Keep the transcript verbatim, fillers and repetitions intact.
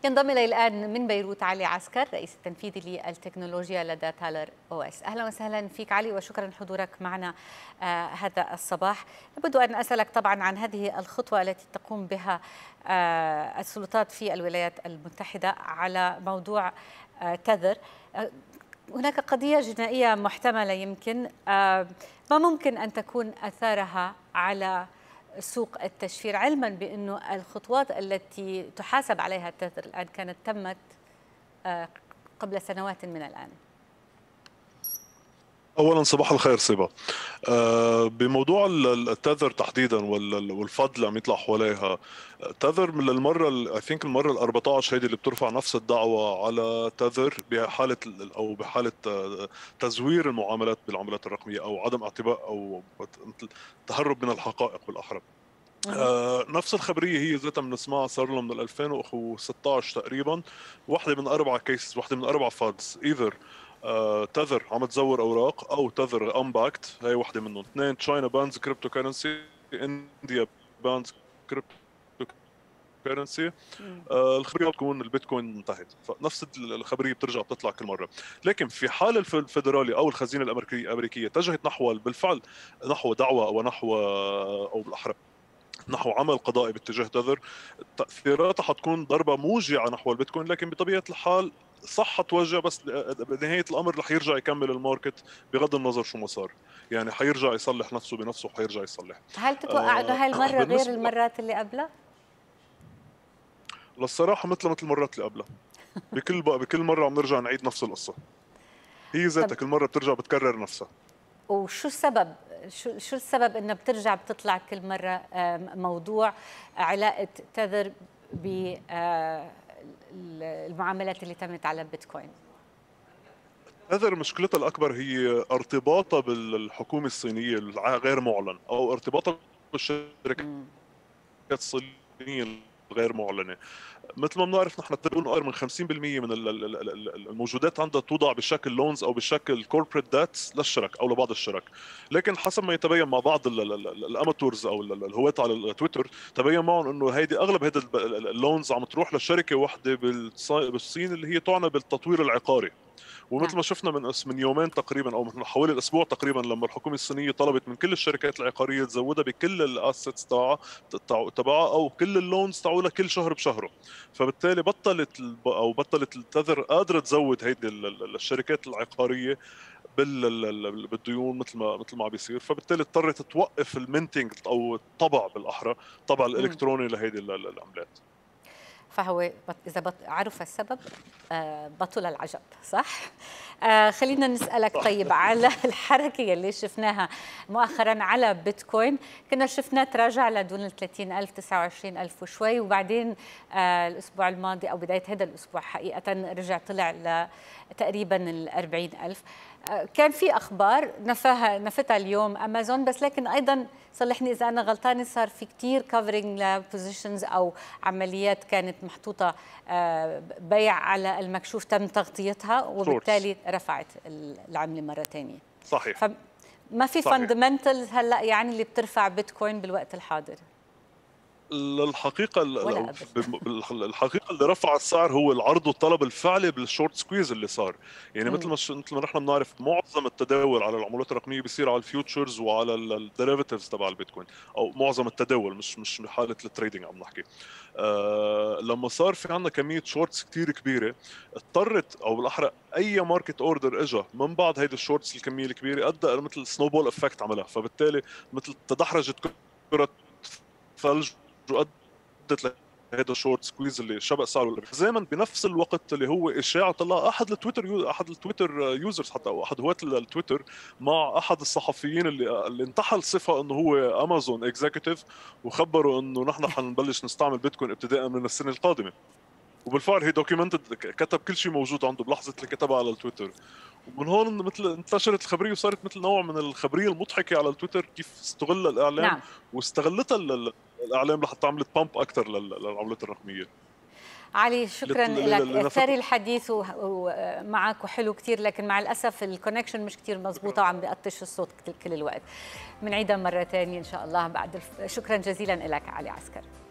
ينضم إلي الآن من بيروت علي عسكر، رئيس التنفيذي للتكنولوجيا لدى تالر أو إس. أهلا وسهلا فيك علي، وشكرا حضورك معنا آه هذا الصباح. لابد أن أسألك طبعا عن هذه الخطوة التي تقوم بها آه السلطات في الولايات المتحدة على موضوع آه تذر. آه هناك قضية جنائية محتملة يمكن آه ما ممكن أن تكون أثارها على سوق التشفير، علما بأنه الخطوات التي تحاسب عليها التذر الآن كانت تمت قبل سنوات من الآن. اولا صباح الخير صبا. أه بموضوع التذر تحديدا والفضل اللي عم يطلع حواليها، تذر من المره اي ثينك المره ال أربعة عشر هيدي اللي بترفع نفس الدعوه على تذر بحاله او بحاله تزوير المعاملات بالعملات الرقميه او عدم اعتباء او مثل تهرب من الحقائق بالاحرى. آه نفس الخبريه هي ذاتها بنسمعها صار لها من ألفين وستة عشر تقريبا. واحده من اربع كيسز، واحده من اربع فادز، ايذر آه تذر عم تزور اوراق او تذر امباكت، هي واحده منهم. اثنين، تشاينا بانز كريبتو كرنسي، انديا بانز كريبتو كرنسي. آه الخبريه بتكون البيتكوين انتهت، فنفس الخبريه بترجع بتطلع كل مره. لكن في حال الفيدرالي او الخزينه الامريكيه الامريكيه اتجهت نحو بالفعل نحو دعوه او نحو او بالاحرى نحو عمل قضائي باتجاه تذر، تأثيراتها حتكون ضربة موجعة نحو البيتكوين. لكن بطبيعة الحال صح توجه، بس بنهاية الأمر رح يرجع يكمل الماركت بغض النظر شو ما صار. يعني حيرجع يصلح نفسه بنفسه وحيرجع يصلح. هل تتوقع أنه هاي المرة غير المرات اللي قبلها؟ للصراحة مثل مثل المرات اللي قبلها. بكل بكل مرة عم نرجع نعيد نفس القصة. هي ذاتها كل مرة بترجع بتكرر نفسها. وشو السبب؟ شو شو السبب انها بترجع بتطلع كل مره موضوع علاقه تذر بالمعاملات اللي تمت على بيتكوين؟ تذر مشكلتها الاكبر هي ارتباطها بالحكومه الصينيه الغير معلن، او ارتباطها بالشركات الصينيه الغير معلنه. مثل ما بنعرف نحن تقريبا اكثر من خمسين بالمئة من الموجودات عندها توضع بشكل لونز او بشكل كوربريت داتس للشرك او لبعض الشرك. لكن حسب ما يتبين مع بعض الاماتورز او الهواة على تويتر، تبين معهم انه هيدي اغلب هيدي اللونز عم تروح لشركه واحده بالصين اللي هي تعنى بالتطوير العقاري. ومثل ما شفنا من من يومين تقريبا او من حوالي الاسبوع تقريبا، لما الحكومه الصينيه طلبت من كل الشركات العقاريه تزودها بكل الاسيتس تبعها تبعها او كل اللونز تبعها كل شهر بشهره. فبالتالي بطلت او بطلت التذر قادره تزود هيدي الشركات العقاريه بالديون مثل ما مثل ما عم بيصير. فبالتالي اضطرت توقف المنتنج او الطبع بالاحرى، طبع الالكتروني لهيدي العملات. فهو إذا بط... عرف السبب بطل العجب، صح؟ آه خلينا نسألك طيب على الحركة اللي شفناها مؤخرا على بيتكوين. كنا شفناه تراجع لدون ال ثلاثين ألف، تسعة وعشرين ألف وشوي، وبعدين آه الأسبوع الماضي أو بداية هذا الأسبوع حقيقة رجع طلع لتقريبا ال أربعين ألف. آه كان في أخبار نفاها نفتها اليوم أمازون، بس لكن أيضا صلحني إذا أنا غلطانة، صار في كتير كفرينج لبوزيشنز أو عمليات كانت محطوطة بيع على المكشوف تم تغطيتها، وبالتالي رفعت العملة مرة ثانية. صحيح. فما في فاندمنتالز هلا يعني اللي بترفع بيتكوين بالوقت الحاضر؟ الحقيقه الحقيقه اللي رفع السعر هو العرض والطلب الفعلي بالشورت سكويز اللي صار. يعني مثل ما مثل ما نحن بنعرف معظم التداول على العملات الرقميه بيصير على الفيوتشرز وعلى الديريفيتيفز تبع البيتكوين، او معظم التداول، مش مش بحاله التريدينج عم نحكي. آه لما صار في عندنا كميه شورتس كثير كبيره، اضطرت او بالاحرى اي ماركت اوردر اجى من بعد هيدي الشورتس الكميه الكبيره ادى مثل سنوبول افكت عملها. فبالتالي مثل تدحرجت كره ثلج وادت لهذا الشورت سكويز اللي شبه سعره زيما. بنفس الوقت اللي هو اشاعه طلع احد التويتر يو... احد التويتر يوزرز حتى او احد هواة التويتر مع احد الصحفيين اللي اللي انتحل صفه انه هو امازون اكزيكتيف، وخبروا انه نحن حنبلش نستعمل بيتكوين ابتداء من السنه القادمه. وبالفعل هي دوكيومنتد، كتب كل شيء موجود عنده بلحظه اللي كتبها على التويتر. ومن هون مثل انتشرت الخبريه وصارت مثل نوع من الخبريه المضحكه على التويتر، كيف استغل الاعلام. نعم. واستغلتها الاعلام لحتى عملت بامب اكثر للعملات الرقميه. علي شكرا لك، ثري الحديث معك وحلو كثير، لكن مع الاسف الكونكشن مش كثير مضبوطه وعم بيقطش الصوت كل الوقت. بنعيدها مره ثانيه ان شاء الله بعد الف... شكرا جزيلا لك علي عسكر.